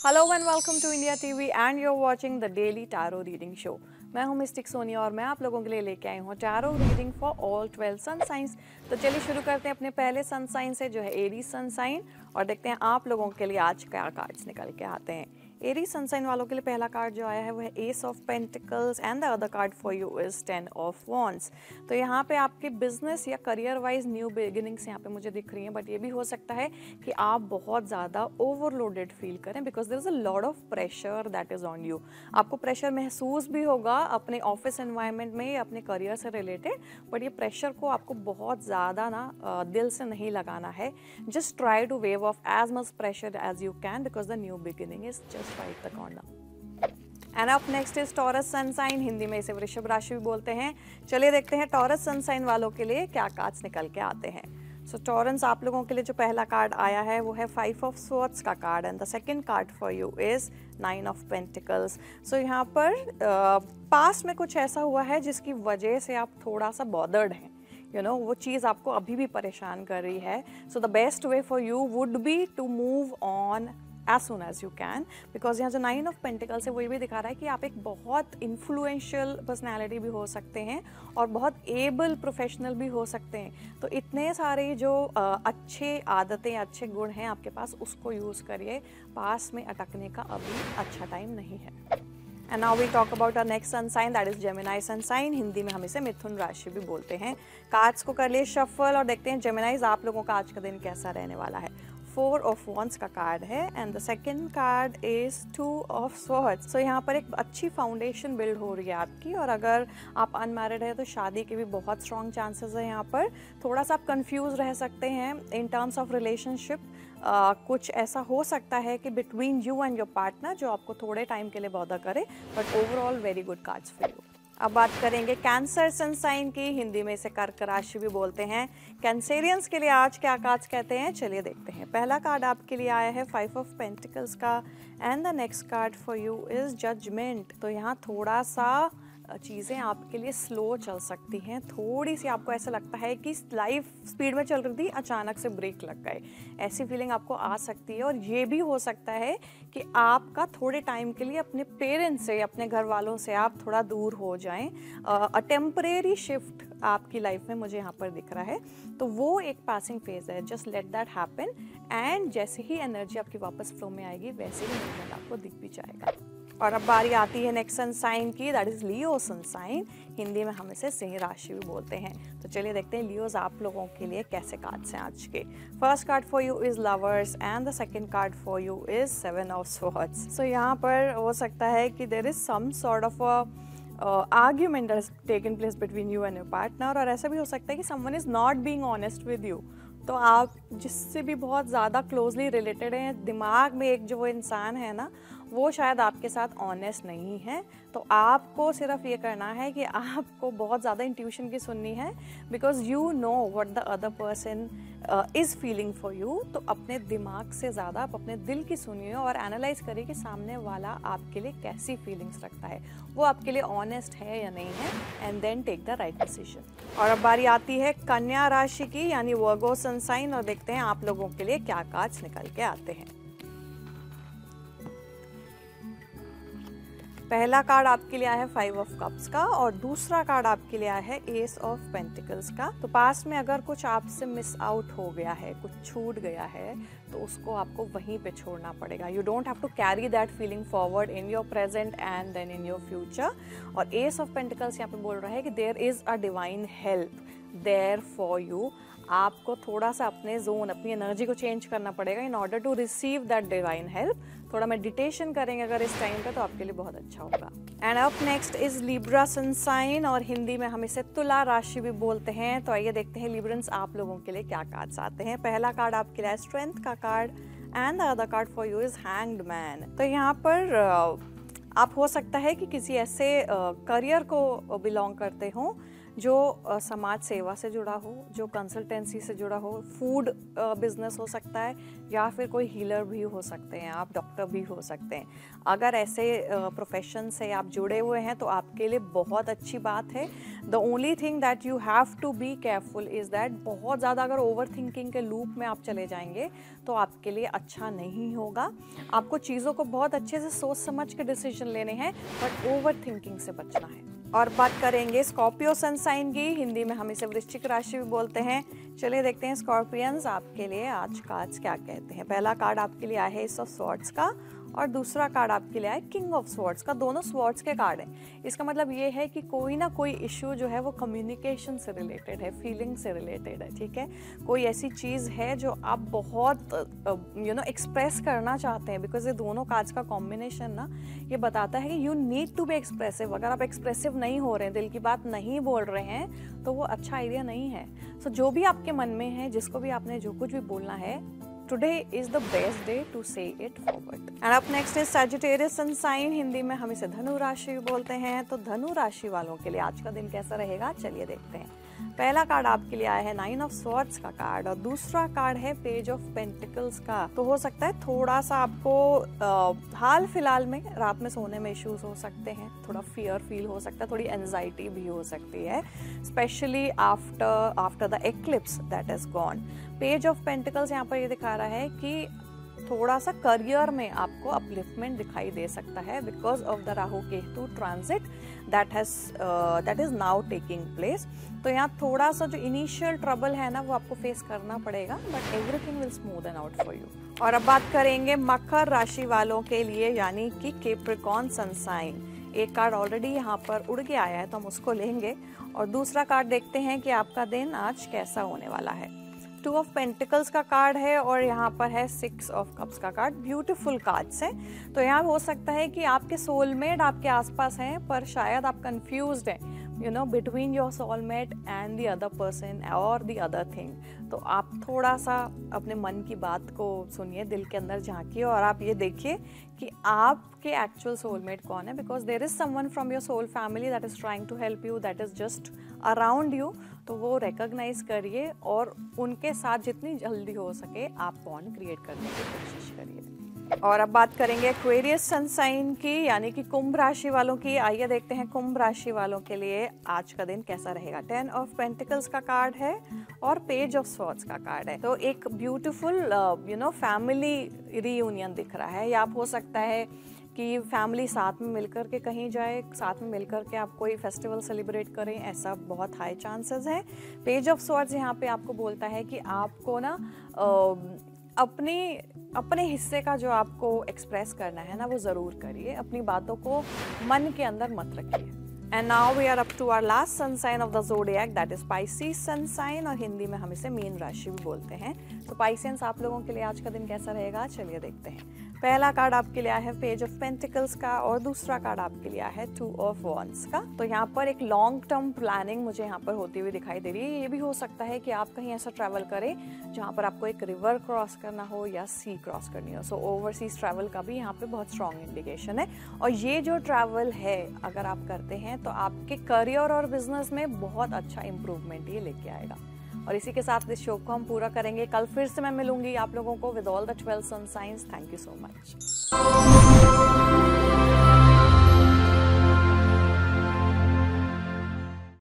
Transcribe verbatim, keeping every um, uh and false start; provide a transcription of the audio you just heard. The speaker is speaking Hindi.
Hello and welcome to India TV and you are watching the daily tarot reading show. मैं हूं मिस्टिक सोनी और मैं आप लोगों के लिए लेके आई हूं tarot reading for all twelve sun signs. तो चलिए शुरू करते हैं अपने पहले सन साइन से, जो है एरीज सन साइन, और देखते हैं आप लोगों के लिए आज क्या कार्ड्स निकल के आते हैं। एरीज सन साइन वालों के लिए पहला कार्ड जो आया है वो है ace of pentacles and the other card for you is ten of wands. तो यहाँ पे आपके बिजनेस या करियर वाइज न्यू बिगिनिंग्स यहाँ पे मुझे दिख रही हैं, बट ये भी हो सकता है कि आप बहुत ज़्यादा ओवरलोडेड फील करें because there is a lot of pressure that is on you. आपको प्रेशर महसूस भी होगा अपने ऑफिस एनवायरनमेंट में या अपने करियर से रिलेटेड, बट ये प्रेशर को आपको बहुत ज़्यादा ना दिल से नहीं लगाना है। Just try to wave off as much pressure as you can because the new beginning is just right the corner. And up next is Taurus sun sign, Hindi में इसे वृषभ राशि भी बोलते हैं। चलिए देखते हैं टॉरस सन साइन वालों के लिए क्या कार्ड्स निकल के आते हैं। सो so, टॉरेंस आप लोगों के लिए जो पहला कार्ड आया है वो है फाइव ऑफ स्वॉर्ड्स का card and the second card for you is nine of pentacles. So यहाँ पर पास्ट uh, में कुछ ऐसा हुआ है जिसकी वजह से आप थोड़ा सा बॉदर्ड हैं, यू नो वो चीज़ आपको अभी भी परेशान कर रही है। So the best way for you would be to move on as soon as you can, because यहाँ जो नाइन ऑफ पेंटिकल्स है वो ये भी दिखा रहा है कि आप एक बहुत इन्फ्लुएंशियल पर्सनैलिटी भी हो सकते हैं और बहुत एबल प्रोफेशनल भी हो सकते हैं। तो इतने सारे जो uh, अच्छे आदतें अच्छे गुण हैं आपके पास, उसको यूज़ करिए। पास में अटकने का अभी अच्छा टाइम नहीं है। And now we talk about our next sun sign that is Gemini sun sign, Hindi में हम इसे मिथुन राशि भी बोलते हैं। कार्ड्स को कर लिए शफल और देखते हैं जेमिनाइज आप लोगों का आज का दिन कैसा रहने वाला है। फोर ऑफ वॉन्ड्स का कार्ड है and the second card is two of swords. So यहाँ पर एक अच्छी फाउंडेशन बिल्ड हो रही है आपकी, और अगर आप अनमैरिड है तो शादी के भी बहुत स्ट्रॉन्ग चांसेस है। यहाँ पर थोड़ा सा आप कंफ्यूज रह सकते हैं इन टर्म्स ऑफ रिलेशनशिप। कुछ ऐसा हो सकता है कि between you and your partner जो आपको थोड़े टाइम के लिए बॉदर करे, but overall very good cards for you. अब बात करेंगे कैंसर सन साइन की, हिंदी में इसे कर्क राशि भी बोलते हैं। कैंसेरियंस के लिए आज क्या कार्ड्स कहते हैं, चलिए देखते हैं। पहला कार्ड आपके लिए आया है फाइव ऑफ पेंटिकल्स का and the next card for you is judgement. तो यहाँ थोड़ा सा चीज़ें आपके लिए स्लो चल सकती हैं, थोड़ी सी आपको ऐसा लगता है कि लाइफ स्पीड में चल रही थी, अचानक से ब्रेक लग गए, ऐसी फीलिंग आपको आ सकती है। और ये भी हो सकता है कि आपका थोड़े टाइम के लिए अपने पेरेंट्स से, अपने घर वालों से आप थोड़ा दूर हो जाएं। अ टेम्परेरी शिफ्ट आपकी लाइफ में मुझे यहाँ पर दिख रहा है, तो वो एक पासिंग फेज है। Just let that happen and जैसे ही एनर्जी आपकी वापस फ्लो में आएगी वैसे ही मूवमेंट आपको दिख भी जाएगा। और अब बारी आती है नेक्स्ट सन साइन की, that is Leo sun sign, Hindi में हम इसे सिंह राशि भी बोलते हैं। तो चलिए देखते हैं लियोज आप लोगों के लिए कैसे कार्ड्स हैं आज के। First card for you is lovers and the second card for you is seven of swords. So यहाँ पर हो सकता है कि there is some sort of a argument has taken place between you and your partner, और ऐसा भी हो सकता है कि someone is not being honest with you. तो आप जिससे भी बहुत ज़्यादा क्लोजली रिलेटेड हैं, दिमाग में एक जो वो इंसान है ना, वो शायद आपके साथ ऑनेस्ट नहीं है। तो आपको सिर्फ ये करना है कि आपको बहुत ज़्यादा इंट्यूशन की सुननी है, because you know what the other person is feeling for you. तो अपने दिमाग से ज़्यादा आप अपने दिल की सुनिए और एनालाइज करिए कि सामने वाला आपके लिए कैसी फीलिंग्स रखता है, वो आपके लिए ऑनेस्ट है या नहीं है, and then take the right decision. और अब बारी आती है कन्या राशि की, यानी वर्गो सन साइन, और देखते हैं आप लोगों के लिए क्या कार्ड्स निकल के आते हैं। पहला कार्ड आपके लिए आया है फाइव ऑफ कप्स का और दूसरा कार्ड आपके लिए आया है एस ऑफ पेंटिकल्स का। तो पास में अगर कुछ आपसे मिस आउट हो गया है, कुछ छूट गया है, तो उसको आपको वहीं पे छोड़ना पड़ेगा। You don't have to carry that feeling forward in your present and then in your future. और एस ऑफ पेंटिकल्स यहाँ पे बोल रहा है कि there is a divine help there for you. आपको थोड़ा सा अपने जोन, अपनी एनर्जी को चेंज करना पड़ेगा in order to receive that divine help. थोड़ा मेडिटेशन करेंगे अगर इस टाइम पे, तो आपके लिए बहुत अच्छा होगा। And up next is Libra sun sign, और हिंदी में हम इसे तुला राशि भी बोलते हैं। तो आइए देखते हैं लिब्रंस आप लोगों के लिए क्या कार्ड्स आते हैं। पहला कार्ड आपके लिए स्ट्रेंथ का card and the other card for you is hanged man. तो यहाँ पर आप हो सकता है कि किसी ऐसे करियर को बिलोंग करते हो जो uh, समाज सेवा से जुड़ा हो, जो कंसल्टेंसी से जुड़ा हो, फूड बिजनेस uh, हो सकता है, या फिर कोई हीलर भी हो सकते हैं, आप डॉक्टर भी हो सकते हैं। अगर ऐसे प्रोफेशन uh, से आप जुड़े हुए हैं तो आपके लिए बहुत अच्छी बात है। The only thing that you have to be careful is that बहुत ज़्यादा अगर ओवर थिंकिंग के लूप में आप चले जाएंगे तो आपके लिए अच्छा नहीं होगा। आपको चीज़ों को बहुत अच्छे से सोच समझ के डिसीजन लेने हैं, बट ओवर थिंकिंग से बचना है। और बात करेंगे स्कॉर्पियो सन साइन की, हिंदी में हम इसे वृश्चिक राशि भी बोलते हैं। चलिए देखते हैं स्कॉर्पियंस आपके लिए आज कार्ड्स क्या कहते हैं। पहला कार्ड आपके लिए आया है एस ऑफ स्वॉर्ड्स का, और दूसरा कार्ड आपके लिए आया किंग ऑफ स्वॉर्ड्स का। दोनों स्वॉर्ड्स के कार्ड हैं। इसका मतलब ये है कि कोई ना कोई इशू जो है वो कम्युनिकेशन से रिलेटेड है, फीलिंग से रिलेटेड है, ठीक है। कोई ऐसी चीज़ है जो आप बहुत यू नो एक्सप्रेस करना चाहते हैं, बिकॉज ये दोनों कार्ड्स का कॉम्बिनेशन ना ये बताता है कि you need to be expressive. अगर आप एक्सप्रेसिव नहीं हो रहे हैं, दिल की बात नहीं बोल रहे हैं, तो वो अच्छा आइडिया नहीं है। सो so, जो भी आपके मन में है, जिसको भी आपने जो कुछ भी बोलना है, Today is the best day to say it forward. And up next is Sagittarius sun sign, Hindi में हम इसे धनु राशि बोलते हैं। तो धनु राशि वालों के लिए आज का दिन कैसा रहेगा, चलिए देखते हैं। पहला कार्ड आपके लिए आया है नाइन ऑफ स्वॉर्ड्स का कार्ड, और दूसरा कार्ड है पेज ऑफ पेंटिकल्स का। तो हो सकता है थोड़ा सा आपको आ, हाल फिलहाल में रात में सोने में इश्यूज हो सकते हैं, थोड़ा फियर फील हो सकता है, थोड़ी एंजाइटी भी हो सकती है, specially after after the eclipse that is gone. Page of pentacles यहाँ पर ये दिखा रहा है कि थोड़ा सा करियर में आपको अपलिफ्टमेंट दिखाई दे सकता है, because of the Rahu Ketu transit that has that is now taking place. तो यहाँ थोड़ा सा जो इनिशियल ट्रबल है ना वो आपको फेस करना पड़ेगा, but everything will smoothen out for you. और अब बात करेंगे मकर राशि वालों के लिए, यानी कि कैप्रिकॉर्न सन साइन। एक कार्ड ऑलरेडी यहाँ पर उड़ के आया है तो हम उसको लेंगे, और दूसरा कार्ड देखते हैं कि आपका दिन आज कैसा होने वाला है। टू ऑफ पेंटिकल्स का कार्ड है, और यहाँ पर है सिक्स ऑफ कप्स का कार्ड। ब्यूटीफुल कार्ड्स हैं। तो यहाँ हो सकता है कि आपके सोलमेट आपके आसपास हैं, पर शायद आप कंफ्यूज्ड हैं you know between your soulmate and the other person और द अदर थिंग। तो आप थोड़ा सा अपने मन की बात को सुनिए, दिल के अंदर झांकिए, और आप ये देखिए कि आपके एक्चुअल सोलमेट कौन है, because there is someone from your soul family that is trying to help you, that is just around you. तो वो रिकॉग्नाइज करिए और उनके साथ जितनी जल्दी हो सके आप बॉन्ड क्रिएट करने की कोशिश करिए। और अब बात करेंगे एक्वेरियस सन साइन की, यानी कि कुंभ राशि वालों की। आइए देखते हैं कुंभ राशि वालों के लिए आज का दिन कैसा रहेगा। टेन ऑफ पेंटिकल्स का कार्ड है और पेज ऑफ स्वॉर्ड्स का कार्ड है। तो एक beautiful you know family reunion दिख रहा है, या आप हो सकता है कि फैमिली साथ में मिलकर के कहीं जाए, साथ में मिलकर के आप कोई फेस्टिवल सेलिब्रेट करें, ऐसा बहुत हाई चांसेस है। पेज ऑफ स्वॉर्ड्स यहाँ पे आपको बोलता है कि आपको ना अपनी अपने हिस्से का जो आपको एक्सप्रेस करना है ना वो ज़रूर करिए, अपनी बातों को मन के अंदर मत रखिए। And now we are up to our last sun sign of the zodiac that is Pisces sun sign, और हिंदी में हम इसे मीन राशि भी बोलते हैं। तो पाइसेंस आप लोगों के लिए आज का दिन कैसा रहेगा, चलिए देखते हैं। पहला कार्ड आपके लिए आया है पेज ऑफ पेंटिकल्स का, और दूसरा कार्ड आपके लिए आया है टू ऑफ वॉन्ड्स का। तो यहाँ पर एक लॉन्ग टर्म प्लानिंग मुझे यहाँ पर होती हुई दिखाई दे रही है। ये भी हो सकता है कि आप कहीं ऐसा ट्रैवल करें जहाँ पर आपको एक रिवर क्रॉस करना हो या सी क्रॉस करनी हो। सो ओवरसीज ट्रैवल का भी यहाँ पे बहुत स्ट्रॉन्ग इंडिकेशन है। और ये जो ट्रैवल है अगर आप करते हैं तो आपके करियर और बिजनेस में बहुत अच्छा इंप्रूवमेंट ये लेके आएगा। और इसी के साथ इस शो को हम पूरा करेंगे। कल फिर से मैं मिलूंगी आप लोगों को with all the twelve sun signs. Thank you so much.